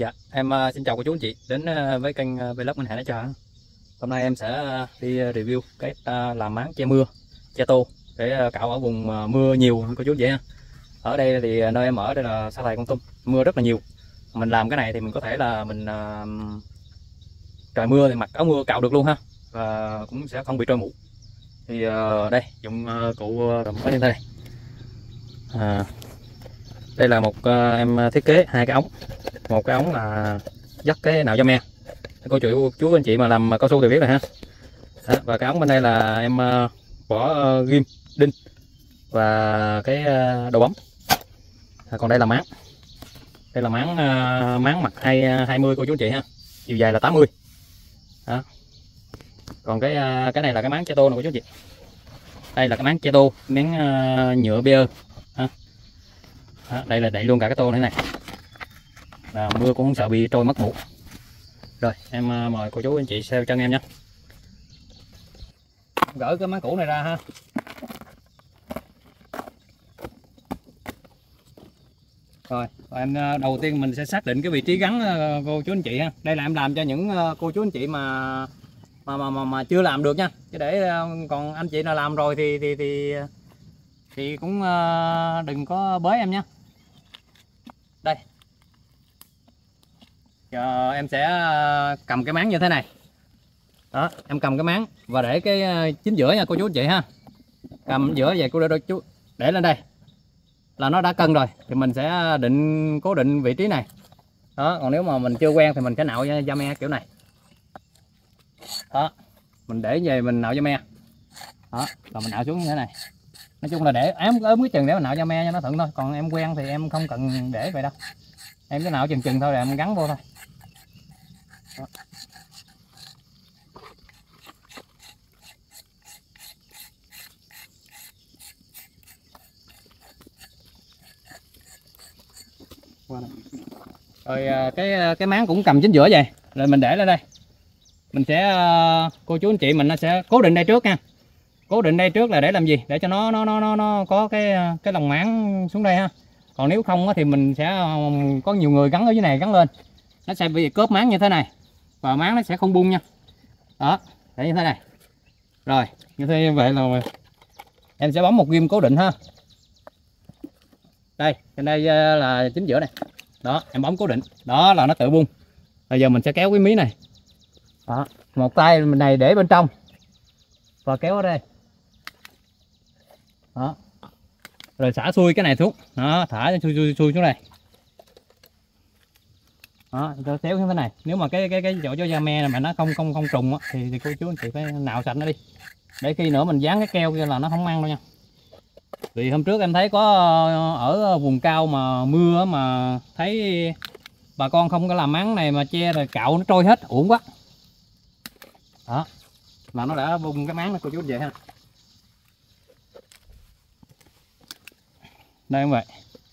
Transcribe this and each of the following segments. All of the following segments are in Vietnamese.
Dạ, em xin chào cô chú anh chị đến với kênh Vlog Minh Hải Nói Cho. Hôm nay em sẽ đi review cái làm máng che mưa, che tô để cạo ở vùng mưa nhiều cô chú anh chị ha. Ở đây thì nơi em ở đây là Sa Thầy Kon Tum, mưa rất là nhiều. Mình làm cái này thì mình có thể là mình trời mưa thì mặc áo mưa cạo được luôn ha, và cũng sẽ không bị trôi mũ. Thì đây dụng cụ làm cái như thế này. Đây là một em thiết kế hai cái ống, một cái ống là dắt cái nạo me, cô chú anh chị mà làm cao su thì biết rồi ha. Đó, và cái ống bên đây là em bỏ ghim đinh và cái đầu bấm. Còn đây là máng, đây là máng mặt 20 cô chú anh chị ha, chiều dài là 80. Đó. Còn cái này là cái máng che tô này cô chú anh chị. Đây là cái máng che tô, miếng nhựa bê. Đây là đậy luôn cả cái tô này là mưa cũng không sợ bị trôi mất mũ. Rồi em mời cô chú anh chị theo chân em nhé. Gỡ cái máng cũ này ra ha. Rồi em đầu tiên mình sẽ xác định cái vị trí gắn cô chú anh chị ha. Đây là em làm cho những cô chú anh chị mà chưa làm được nha, chứ để còn anh chị nào làm rồi thì cũng đừng có bới em nhé. Đây, giờ em sẽ cầm cái máng như thế này. Đó, em cầm cái máng và để cái chính giữa nha cô chú anh chị ha. Cầm giữa vậy cô chú để lên đây là nó đã cân rồi, thì mình sẽ cố định vị trí này. Đó, còn nếu mà mình chưa quen thì mình sẽ nạo da me kiểu này. Đó, mình để về mình nạo da me. Đó, là mình nạo xuống như thế này. Nói chung là để ốm cái chừng để mình nạo da me cho nó thuận thôi. Còn em quen thì em không cần để vậy đâu, em cứ nạo chừng thôi rồi em gắn vô thôi. Đó. Rồi cái máng cũng cầm chính giữa vậy, rồi mình để lên đây. Mình sẽ cô chú anh chị mình nó sẽ cố định đây trước nha. Cố định đây trước là để làm gì? Để cho nó có cái lồng máng xuống đây ha. Còn nếu không thì mình sẽ có nhiều người gắn ở dưới này gắn lên, nó sẽ bị cớp máng như thế này và máng nó sẽ không bung nha. Đó, để như thế này. Rồi như thế vậy là em sẽ bấm một ghim cố định ha. Đây, trên đây là chính giữa này. Đó, em bấm cố định, đó là nó tự bung. Bây giờ mình sẽ kéo cái mí này. Đó, một tay mình này để bên trong và kéo ở đây. Đó, rồi xả xuôi cái này xuống. Đó, thả xuôi xuống đây. Đó, cho kéo như thế này. Nếu mà cái chỗ da me này mà nó không trùng á, thì cô chú anh chị phải nạo sạch nó đi, để khi nữa mình dán cái keo kia là nó không ăn đâu nha. Vì hôm trước em thấy có ở vùng cao mà mưa mà thấy bà con không có làm máng này mà che rồi cạo nó trôi hết, uổng quá. Đó, là nó đã bung cái máng đó cô chú vậy ha. Đây không vậy.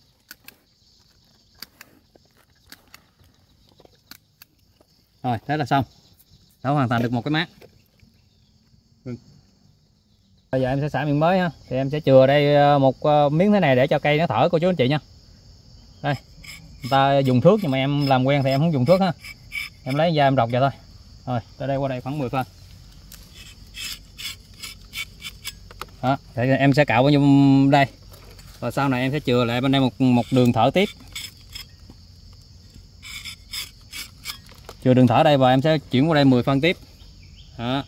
Rồi thế là xong, đã hoàn thành được một cái máng. Bây giờ em sẽ xả miệng mới ha, thì em sẽ chừa đây một miếng thế này để cho cây nó thở cô chú anh chị nha. Đây, người ta dùng thước nhưng mà em làm quen thì em không dùng thước ha, em lấy da em rọc vậy thôi. Rồi tới đây qua đây khoảng 10 phân. Đó, thì em sẽ cạo bao nhiêu đây, và sau này em sẽ chừa lại bên đây một đường thở tiếp, chừa đường thở đây và em sẽ chuyển qua đây 10 phân tiếp. Đó.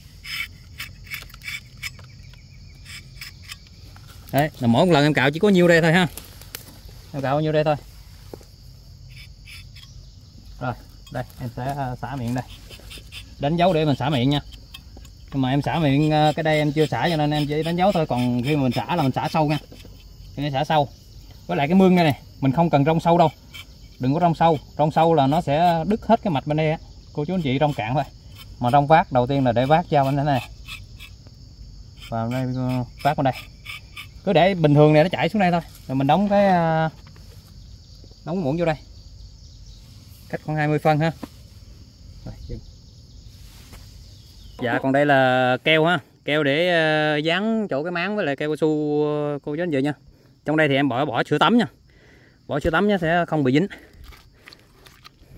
Đấy, là mỗi một lần em cạo chỉ có nhiêu đây thôi ha. Em cạo bao nhiêu đây thôi. Rồi, đây em sẽ xả miệng đây. Đánh dấu để mình xả miệng nha. Nhưng mà em xả miệng cái đây em chưa xả cho nên em chỉ đánh dấu thôi, còn khi mà mình xả là mình xả sâu nha. Mình xả sâu. Với lại cái mương này mình không cần rong sâu đâu. Đừng có rong sâu là nó sẽ đứt hết cái mạch bên đây á. Cô chú anh chị rong cạn thôi. Mà rong vát đầu tiên là để vát dao bên thế này. Và đây vát bên đây. Cứ để bình thường này nó chảy xuống đây thôi, rồi mình đóng cái muỗng vô đây, cách khoảng 20 phân ha. Rồi, dạ còn đây là keo ha, keo để dán chỗ cái máng với lại keo cao su cô chú anh chị nha. Trong đây thì em bỏ sữa tắm nha, bỏ sữa tắm nhé sẽ không bị dính.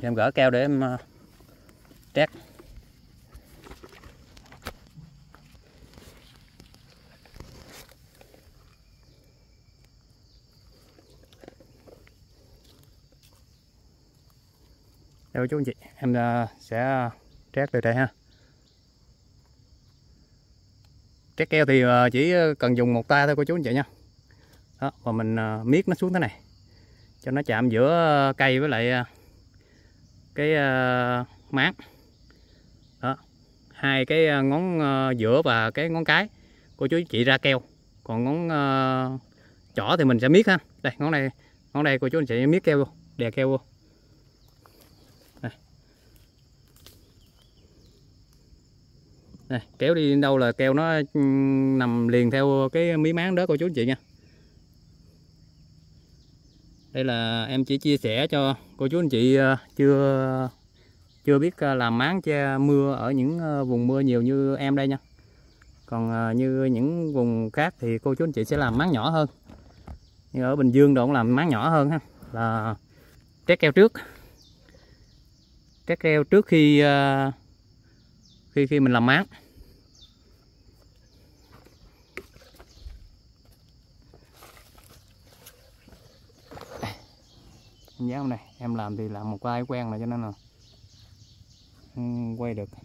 Em gỡ keo để em trét. Đây chú anh chị, em sẽ trét từ đây ha. Trét keo thì chỉ cần dùng một tay thôi cô chú anh chị nha. Đó, và mình miết nó xuống thế này cho nó chạm giữa cây với lại cái máng. Đó, hai cái ngón giữa và cái ngón cái cô chú chị ra keo, còn ngón trỏ thì mình sẽ miết ha. Đây ngón đây cô chú anh chị miết keo vô, đè keo vô. Đây, kéo đi đâu là keo nó nằm liền theo cái mí máng đó cô chú anh chị nha. Đây là em chỉ chia sẻ cho cô chú anh chị chưa biết làm máng che mưa ở những vùng mưa nhiều như em đây nha. Còn như những vùng khác thì cô chú anh chị sẽ làm máng nhỏ hơn. Như ở Bình Dương đồ cũng làm máng nhỏ hơn ha. Là trét keo trước. Trét keo trước khi mình làm máng. Em dán này, em làm thì làm một tay quen rồi cho nên là quay được.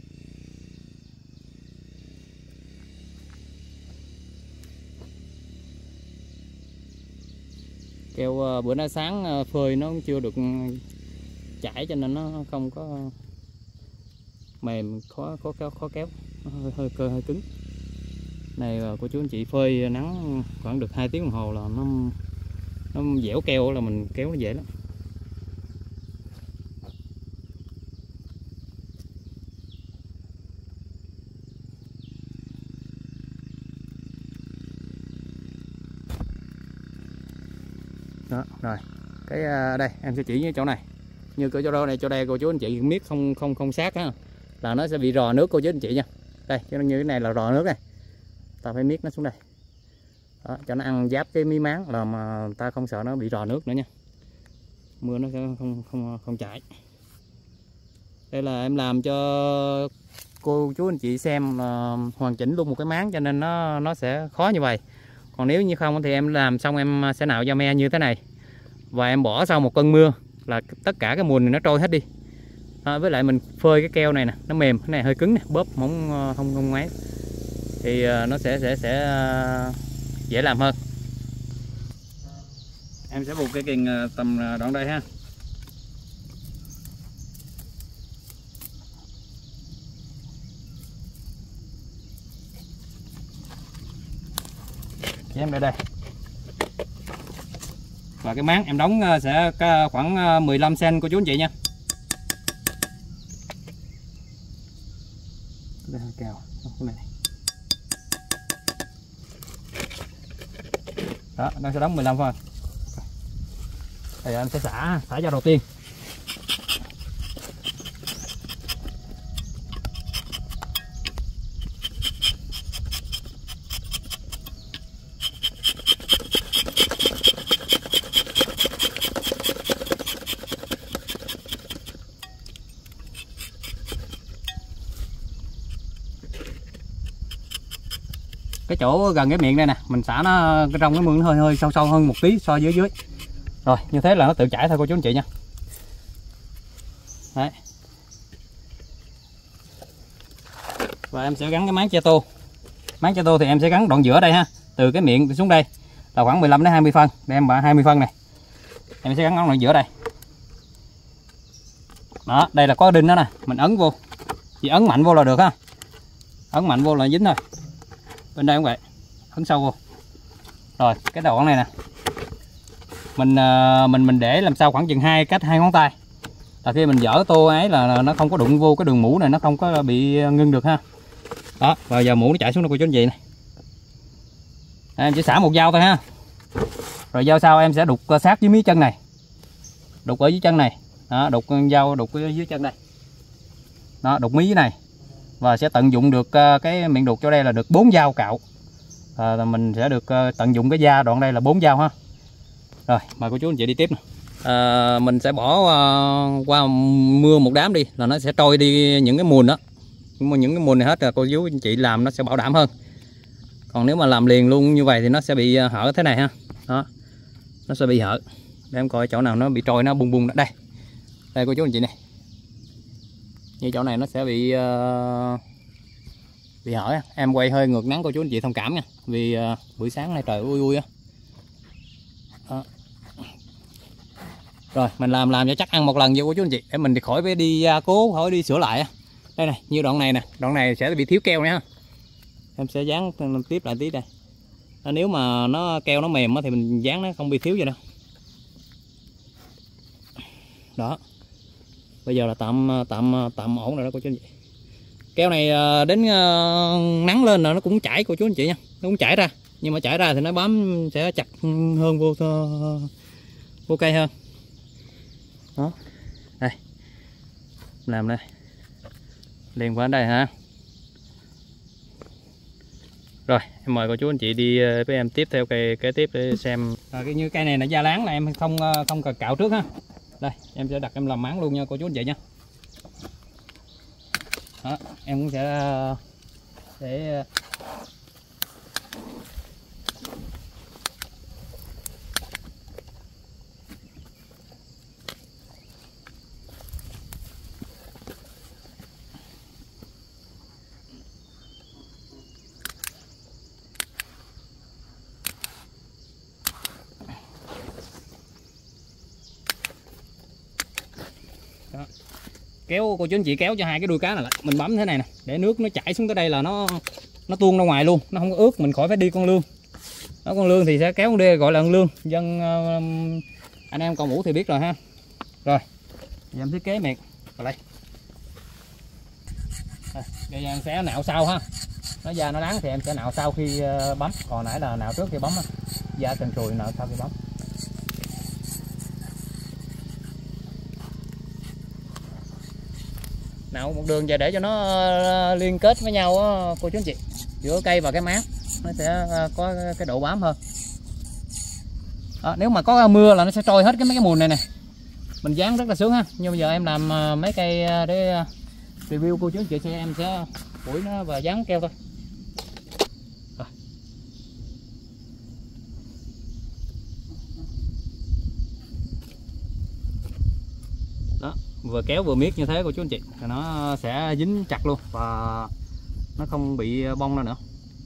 Keo bữa nay sáng phơi nó cũng chưa được chảy cho nên nó không có mềm, khó kéo, nó hơi cứng. Này cô chú anh chị phơi nắng khoảng được 2 tiếng đồng hồ là nó dẻo keo là mình kéo nó dễ lắm. Đó, rồi cái đây em sẽ chỉ như chỗ này, như cái chỗ đây cô chú anh chị miết không sát á là nó sẽ bị rò nước cô chú anh chị nha. Đây cho nó như cái này là rò nước này, ta phải miết nó xuống đây. Đó, cho nó ăn giáp cái mí máng là mà ta không sợ nó bị rò nước nữa nha, mưa nó sẽ không chảy. Đây là em làm cho cô chú anh chị xem là hoàn chỉnh luôn một cái máng cho nên nó sẽ khó như vậy. Còn nếu như không thì em làm xong em sẽ nạo da me như thế này và em bỏ sau một cơn mưa là tất cả cái mùn này nó trôi hết đi. Với lại mình phơi cái keo này nè, nó mềm, cái này hơi cứng nè, bóp không ngoáy thì nó sẽ dễ làm hơn. Em sẽ buộc cái kiềng tầm đoạn đây ha. Em để đây. Và cái máng em đóng sẽ khoảng 15 cm cô chú anh chị nha. Đây kèo cái này. Đó, đang sẽ đóng 15 thôi. Đây anh sẽ xả dao đầu tiên. Cái chỗ gần cái miệng đây nè, mình xả nó cái trong cái mương nó hơi sâu hơn một tí so với dưới. Rồi, như thế là nó tự chảy thôi cô chú anh chị nha. Đấy. Và em sẽ gắn cái máng che tô. Máng che tô thì em sẽ gắn đoạn giữa đây ha, từ cái miệng xuống đây là khoảng 15 đến 20 phân. Đây em bả 20 phân này. Em sẽ gắn đoạn giữa đây. Đó, đây là có đinh đó nè, mình ấn vô. Chỉ ấn mạnh vô là được ha. Ấn mạnh vô là dính thôi. Bên đây cũng vậy, ấn sâu vô. Rồi cái đoạn này nè, mình để làm sao khoảng chừng cách 2 ngón tay, là khi mình dỡ tô ấy là nó không có đụng vô cái đường mũ này, nó không có bị ngưng được ha. Đó, và giờ mũ nó chảy xuống đây cô chú anh chị này. Em chỉ xả một dao thôi ha. Rồi dao sau em sẽ đục sát dưới mí chân này, đục ở dưới chân này. Đó, đục dao đục ở dưới chân đây. Đó, đục mí dưới này. Và sẽ tận dụng được cái miệng đục chỗ đây là được 4 dao cạo. Mình sẽ được tận dụng cái da đoạn đây là 4 dao ha. Rồi mời cô chú anh chị đi tiếp nè. mình sẽ bỏ qua mưa một đám đi là nó sẽ trôi đi những cái mùn đó, những cái mùn này hết rồi cô chú anh chị làm nó sẽ bảo đảm hơn. Còn nếu mà làm liền luôn như vậy thì nó sẽ bị hở thế này ha, đó nó sẽ bị hở. Để em coi chỗ nào nó bị trôi nó bung bung đó. Đây cô chú anh chị này, như chỗ này nó sẽ bị hở. Em quay hơi ngược nắng cô chú anh chị thông cảm nha, vì buổi sáng nay trời ui ui á. Rồi mình làm cho chắc ăn một lần vô cô chú anh chị, để mình khỏi phải đi cố, khỏi đi sửa lại. Đây này, như đoạn này nè, đoạn này sẽ bị thiếu keo nha. Em sẽ dán tiếp lại tí đây. Nếu mà nó keo nó mềm thì mình dán nó không bị thiếu gì đâu. Đó. Bây giờ là tạm ổn rồi đó cô chú anh chị. Keo này đến nắng lên là nó cũng chảy cô chú anh chị nha, nó cũng chảy ra, nhưng mà chảy ra thì nó bám sẽ chặt hơn vô cây hơn. Đó. Đây. Làm đây. Liền qua đây ha. Rồi, em mời cô chú anh chị đi với em tiếp theo cây kế tiếp để xem. Rồi như cây này là da láng là em không cần cạo trước ha. Đây, em sẽ đặt em làm máng luôn nha cô chú anh chị nha. Đó, em cũng sẽ để đó. Kéo cô chú anh chị kéo cho hai cái đuôi cá này lại, mình bấm thế này nè, để nước nó chảy xuống tới đây là nó tuôn ra ngoài luôn, nó không có ướt, mình khỏi phải đi con lương. Đó, con lương thì sẽ kéo con đê gọi là con lương, dân anh em còn ngủ thì biết rồi ha. Rồi giờ em thiết kế miệng vào đây. Bây giờ em sẽ nạo sau ha, nó da nó đắng thì em sẽ nạo sau khi bấm, còn nãy là nạo trước khi bấm ha. Da trần trùi nạo sau khi bấm. Nạo một đường về để cho nó liên kết với nhau đó, cô chú anh chị, giữa cây và cái máng nó sẽ có cái độ bám hơn. Đó, nếu mà có mưa là nó sẽ trôi hết mấy cái mùn này nè, mình dán rất là sướng ha. Nhưng bây giờ em làm mấy cây để review cô chú anh chị xem, em sẽ phủi nó và dán keo thôi. Rồi. Đó, vừa kéo vừa miết như thế cô chú anh chị thì nó sẽ dính chặt luôn và nó không bị bong ra nữa.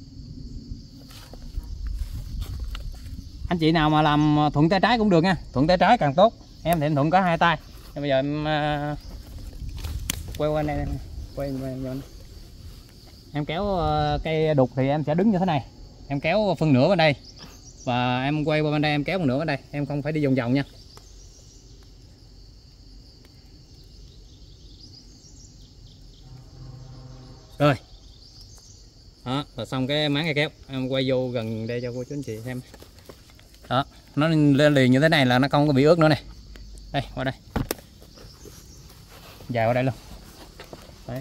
Anh chị nào mà làm thuận tay trái cũng được nha, thuận tay trái càng tốt. Em thì em thuận có hai tay. Nên bây giờ em quay qua đây, quay em kéo cây đục thì em sẽ đứng như thế này, em kéo phân nửa bên đây và em quay qua bên đây em kéo phân nửa bên đây, em không phải đi vòng vòng nha. Rồi đó là xong cái máng cây kéo, em quay vô gần đây cho cô chú anh chị xem. Đó, nó lên liền như thế này là nó không có bị ướt nữa này. Đây, qua đây, dài qua đây luôn. Đấy,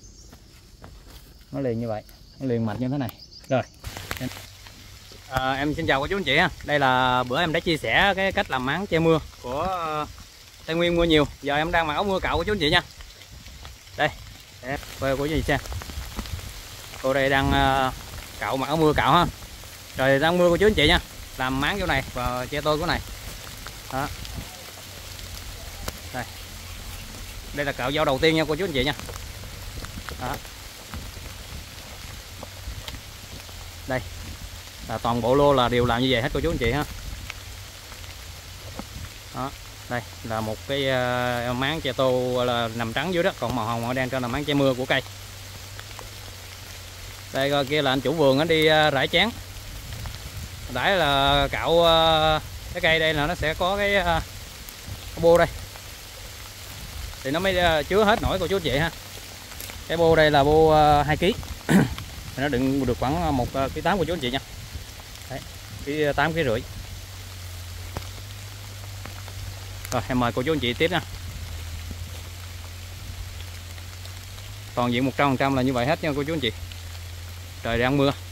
nó liền như vậy, nó liền mạch như thế này. Rồi em xin chào cô chú anh chị ha. Đây là bữa em đã chia sẻ cái cách làm máng che mưa của Tây Nguyên mưa nhiều. Giờ em đang mặc áo mưa cạo cô chú anh chị nha. Đây, để quay cô chú anh chị xem. Cô đây đang cạo, mặc áo mưa cạo ha. Rồi đang mưa cô chú anh chị nha, làm máng chỗ này và che tôi cái này. Đó. Đây là cạo dao đầu tiên nha cô chú anh chị nha. Đó. Đây là toàn bộ lô là đều làm như vậy hết cô chú anh chị ha. Đó. Đây là một cái máng che tô là nằm trắng dưới đó, còn màu hồng màu đen cho là máng che mưa của cây. Đây coi kia là anh chủ vườn nó đi rải chén. Đãi là cạo cái cây đây là nó sẽ có cái bô đây thì nó mới chứa hết nổi cô chú anh chị ha. Cái bô đây là bô 2 kg nó đựng được khoảng 1,8 kg cô chú anh chị nha. Đấy, cái 8,5 kg. Rồi em mời cô chú anh chị tiếp nha. Toàn diện 100% là như vậy hết nha cô chú anh chị. Trời đang mưa.